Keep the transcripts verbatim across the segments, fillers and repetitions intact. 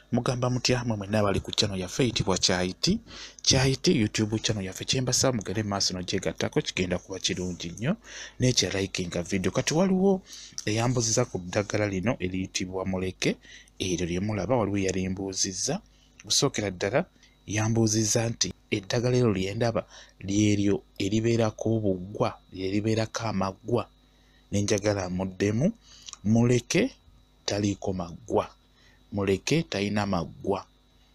Mugamba mutya mwe mwenna abali ku channel yaffe eyitibwa Kyayiti. Kyayiti YouTube channel yaffe kyembasa mugere maaso n'ogyegattako kigenda kuba kirungi nnyo n'ekya likinga video. Kati waliwo eyambuziza ku ddagala lino eriyitibwa muleke, eryo lye mulaba waliwo yalimbuuzizza. Okusookera ddala yambuuzizza nti eddagala eryo lye ndaba lyeryo eribeerako obuggwa, lyeribeerako amagwa, ne njagala muddemu muleke taliiko magwa. Muleke talina magwa.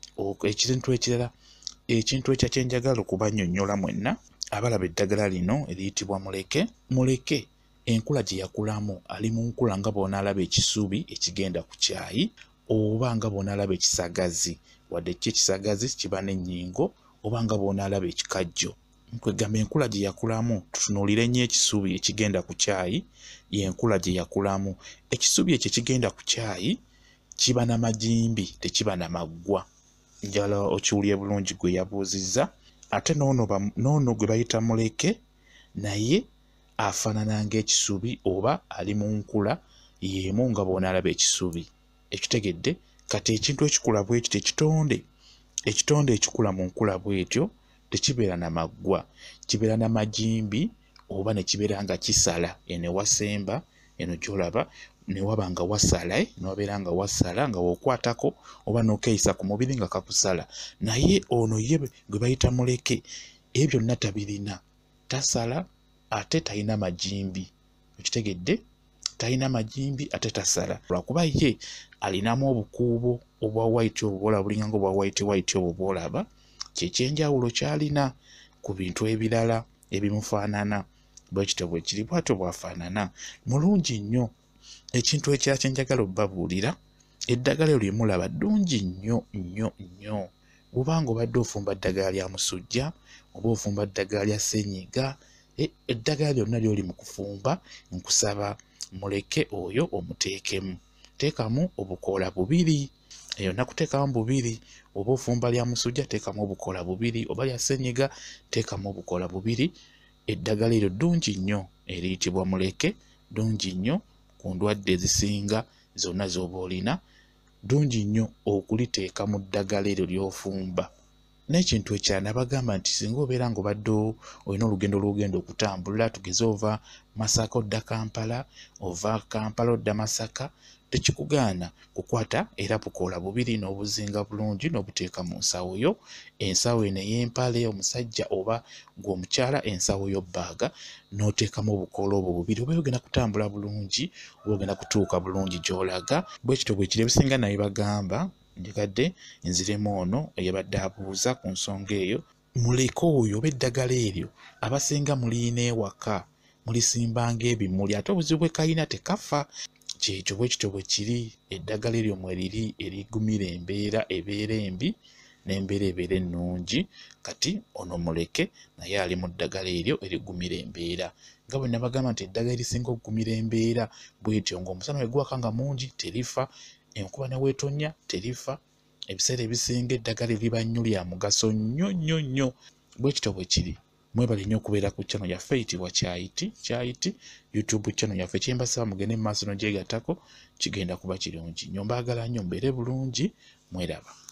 Ekintu ekirala ekintu ekya kyenjagala okubannyonnyola mwenna abalaba eddagala lino eriyitibwa muleke. Muleke enkula gye yakulamu ali mu nkula nga bw'onaalaba ekisubi ekigenda ku kyayi oba nga bw'onaalaba ekisagazi, wadde ki ekisagazi kiba n'ennyingo, oba nga bw'onaalaba ekikajjo. Nkwegamba enkula gye yakulamu, tutunuulire nnyo ekisubi ekigenda ku kyayi, y'enkula gye yakulamu. Ekisubi ekyo ekigenda ku kyayi kiba na magimbi, tekiba na maggwa. Njala okiwulye bulungi gwe yabuuzizza. Ate n'ono n'ono gwe bayita muleke naye afaanana ng'ekisubi oba ali mu nkula y'emu nga bw'onaalaba ekisubi. Ekitegedde kati ekintu ekikula bwe kityo ekitonde ekitonde ekikula mu nkula bw'etyo tekibeera na maggwa, kibeera na magimbi oba ne kibeera nga kisala. Eno wasemba eno gy'olaba ne waba nga wasala, ne wabeera nga wasala nga w'okwatako oba n'okeeyisa ku mubiri nga kakusala. Naye ono ye gwe bayita muleke ebyo byonna tabirina, tasala ate talina magimbi. Okitegedde, talina magimbi ate tasala, lwakuba ye alinamu obukuubo obwa white obwola bulinga ng'obwa white white obwo bw'olaba, kyekyenjawulo ky'alina ku bintu ebirala ebimufaanana. Bwe kityo bwe kiri bw'atyo bw'afaanana, mulungi nnyo. Ekintu ekirala kye njagala obbabuulira, eddagala eryo lye mulaba ddungi nnyo nnyo nnyo. Bw'obanga obadde ofumba ddagala lya musujja oba ofumba ddagala lya ssenyiga, eddagala lyonna ly'oli mu kufumba, nkusaba muleke oyo omuteekemu. Teekamu obukoola bubiri, eyo nakuteekamu bubiri. Oba ofumba lya musujja teekamu obukoola bubiri, oba lya ssenyiga teekamu obukoola bubiri. Eddagala eryo ddungi nnyo eriyitibwa muleke, ddungi nnyo ku ndwadde ezisinga zonna z'oba olina, ddungi nnyo okuliteeka mu ddagala eryo ly'ofumba. N'ekintu ekirala nabagamba nti singa obeera ng'obadde olina olugendo lw'ogenda okutambula, tugeze ova Masaka odda Kampala, ova Kampala odda Masaka, tekikugaana kukwata era bukoola bubiri n'obuzinga bulungi n'obuteeka mu nsawo yo. Ensawo eno ey'empale omusajja oba gwe omukyala, ensawo yo bbaaga, n'oteekamu obukoola obwo bubiri. Oba ogenda kutambula bulungi, oba ogenda kutuuka bulungi gy'olaga. Bwe kityo bwe kiri ebisinga naye bagamba njegadde nziremu ono eyabadde abuuza ku nsonga eyo. Muleke oyo oba eddagala eryo abasinga mulina ewaka, mulisimbanga ebimuli, ate obuzibu bwe kalina tekafa. Kyekyo bwe kityo bwe kiri, eddagala eryo mwe liri erigumira embeera ebeera embi n'embeera ebeera ennungi. Kati ono muleke naye ali mu ddagala eryo erigumira embeera. Nga bwe nabagamba nti eddagala erisinga okugumira embeera bw'etyo ng'omusana bwe guwaka nga mungi terifa, enkuba ne weetonnya terifa. Ebiseera ebisinga eddagala eriba nnyo lya mugaso nnyo nnyo nnyo. Bwe kityo bwe kiri. Mwebale nnyo okubeera ku channel yaffe eyitibwa Kyayiti. Kyayiti YouTube channel yaffe kyembasaba mugende mu maaso n'ogyegattako, kigenda kuba kirungi nnyo. Mbaagala nnyo mubeere bulungi, mweraba.